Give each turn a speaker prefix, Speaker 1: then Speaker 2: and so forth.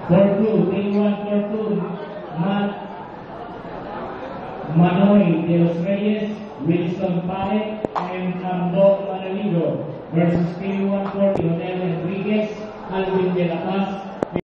Speaker 1: For two, team 1 for two, Manoy de los Reyes, Wilson Paet, and Ambo Manaligo versus team 1 for Lionel Enriquez, Alvin de la Paz,